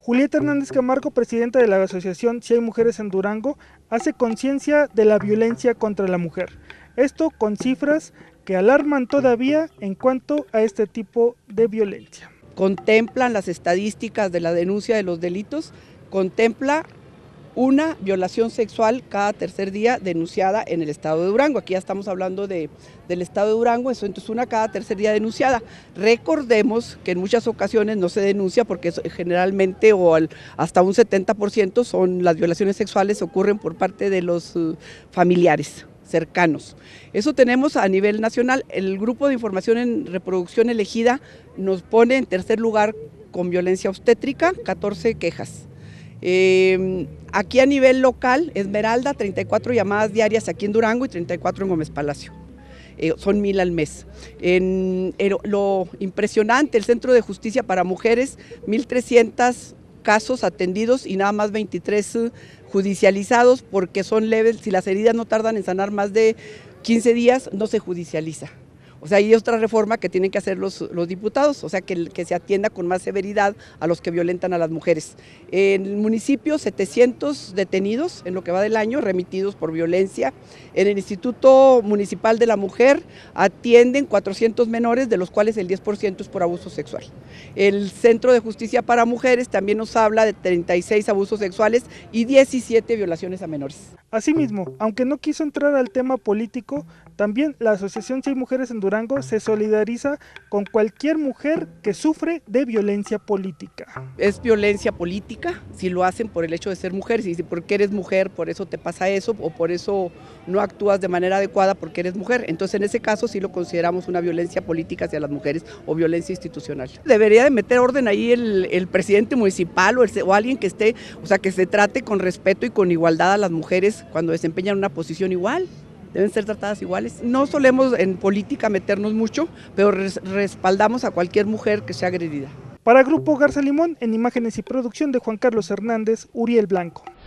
Julieta Hernández Camargo, presidenta de la asociación Si hay mujeres en Durango, hace conciencia de la violencia contra la mujer. Esto con cifras que alarman todavía en cuanto a este tipo de violencia. Contemplan las estadísticas de la denuncia de los delitos, contempla una violación sexual cada tercer día denunciada en el estado de Durango. Aquí ya estamos hablando del estado de Durango, entonces una cada tercer día denunciada. Recordemos que en muchas ocasiones no se denuncia porque generalmente hasta un 70% son las violaciones sexuales ocurren por parte de los familiares cercanos. Eso tenemos a nivel nacional. El grupo de información en reproducción elegida nos pone en tercer lugar con violencia obstétrica, 14 quejas. Aquí a nivel local, Esmeralda, 34 llamadas diarias aquí en Durango y 34 en Gómez Palacio. Son 1000 al mes. Lo impresionante, el Centro de Justicia para Mujeres, 1300 casos atendidos y nada más 23 judicializados porque son leves. Si las heridas no tardan en sanar más de 15 días, no se judicializa. O sea, hay otra reforma que tienen que hacer los diputados, o sea, que se atienda con más severidad a los que violentan a las mujeres. En el municipio, 700 detenidos en lo que va del año, remitidos por violencia. En el Instituto Municipal de la Mujer atienden 400 menores, de los cuales el 10% es por abuso sexual. El Centro de Justicia para Mujeres también nos habla de 36 abusos sexuales y 17 violaciones a menores. Asimismo, aunque no quiso entrar al tema político, también la Asociación Si hay mujeres en Durango se solidariza con cualquier mujer que sufre de violencia política. Es violencia política si lo hacen por el hecho de ser mujer, si porque eres mujer, por eso te pasa eso, o por eso no actúas de manera adecuada porque eres mujer. Entonces en ese caso sí lo consideramos una violencia política hacia las mujeres o violencia institucional. Debería de meter orden ahí el presidente municipal o alguien que esté, o sea, que se trate con respeto y con igualdad a las mujeres cuando desempeñan una posición igual. Deben ser tratadas iguales. No solemos en política meternos mucho, pero respaldamos a cualquier mujer que sea agredida. Para Grupo Garza Limón, en imágenes y producción de Juan Carlos Hernández, Uriel Blanco.